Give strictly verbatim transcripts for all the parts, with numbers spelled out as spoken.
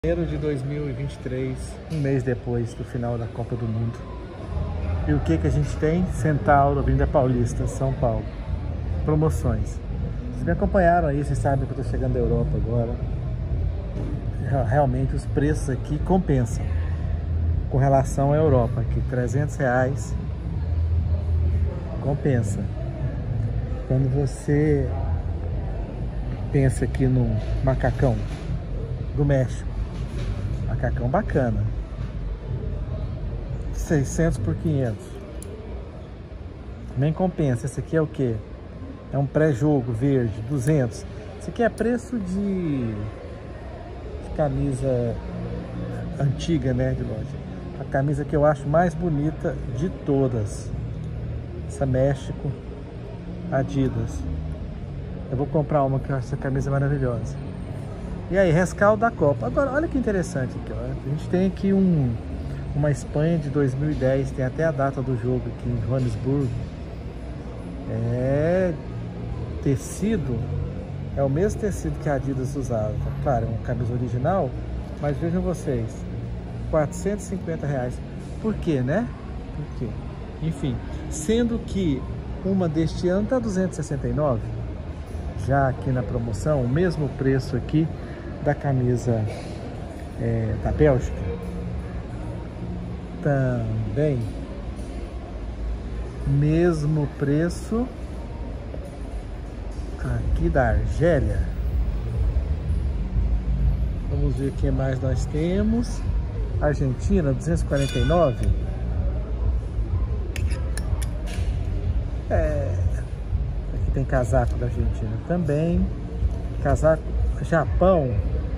Janeiro de dois mil e vinte e três, um mês depois do final da Copa do Mundo. E o que que a gente tem? Centauro, Avenida Paulista, São Paulo. Promoções. Vocês me acompanharam aí, vocês sabem que eu estou chegando da Europa agora. Realmente os preços aqui compensam com relação à Europa. Aqui, trezentos reais compensa. Quando você pensa aqui no macacão do México, macacão bacana, seiscentos por quinhentos, nem compensa. Esse aqui é o que? É um pré-jogo verde, duzentos. Esse aqui é preço de, de camisa antiga, né, de loja. A camisa que eu acho mais bonita de todas, essa México Adidas. Eu vou comprar uma, que eu acho essa camisa maravilhosa. E aí, rescaldo da Copa. Agora, olha que interessante aqui, ó. A gente tem aqui um, uma Espanha de dois mil e dez, tem até a data do jogo aqui em Joanesburgo. É tecido, é o mesmo tecido que a Adidas usava. Claro, é uma camisa original, mas vejam vocês, quatrocentos e cinquenta reais. Por quê, né? Por quê? Enfim, sendo que uma deste ano tá duzentos e sessenta e nove. Já aqui na promoção, o mesmo preço aqui da camisa é, da Bélgica, também mesmo preço aqui da Argélia. Vamos ver o que mais nós temos. Argentina, duzentos e quarenta e nove. É, aqui tem casaco da Argentina também. Casaco Japão.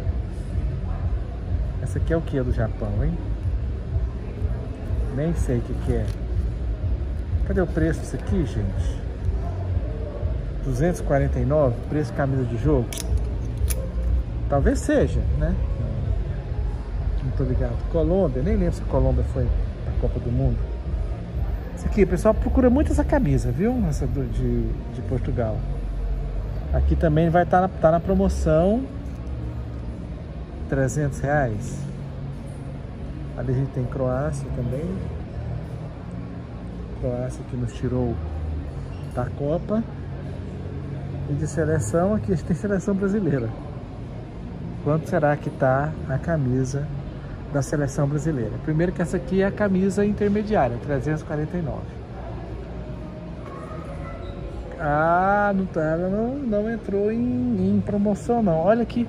Essa aqui é o que do Japão, hein? Nem sei o que que é. Cadê o preço disso aqui, gente? duzentos e quarenta e nove, preço de camisa de jogo. Talvez seja, né? Não tô ligado. Colômbia, nem lembro se a Colômbia foi na Copa do Mundo. Isso aqui, o pessoal procura muito essa camisa, viu? Essa do, de, de Portugal. Aqui também vai estar tá na, tá na promoção, trezentos reais. Ali a gente tem Croácia também. Croácia que nos tirou da Copa. E de seleção, aqui a gente tem seleção brasileira. Quanto será que tá a camisa da seleção brasileira? Primeiro que essa aqui é a camisa intermediária, trezentos e quarenta e nove. Ah, não, tá, não, não entrou em, em promoção não. Olha aqui.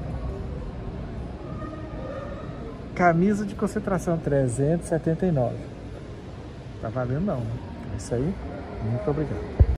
Camisa de concentração, trezentos e setenta e nove. Tá valendo não, né? É isso aí. Muito obrigado.